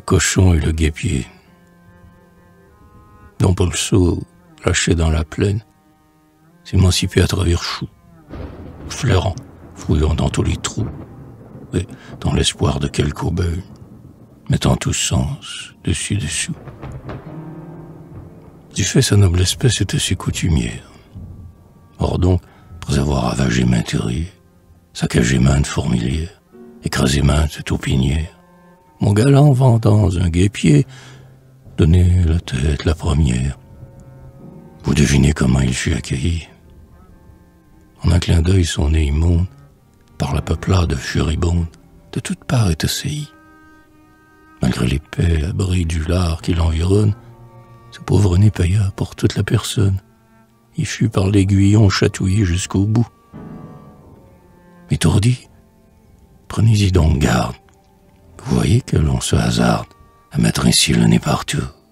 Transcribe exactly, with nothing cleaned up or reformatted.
cochon et le guêpier. Don Polso, lâché dans la plaine, s'émancipait à travers choux, flairant, fouillant dans tous les trous, et dans l'espoir de quelque aubaine, mettant tous sens dessus-dessous. Du fait, sa noble espèce était si coutumière. Or donc, après avoir ravagé maintes terriers, saccagé maintes fourmilières, écrasé maintes taupinières, mon galant vendant un guêpier donnait la tête la première. Vous devinez comment il fut accueilli. En un clin d'œil, son nez immonde, par la peuplade furibonde, de toutes parts est assailli. Malgré l'épais abri du lard qui l'environne, ce pauvre nez paya pour toute la personne. Il fut par l'aiguillon chatouillé jusqu'au bout. Étourdi, prenez-y donc garde. Vous voyez que l'on se hasarde à mettre ainsi le nez partout.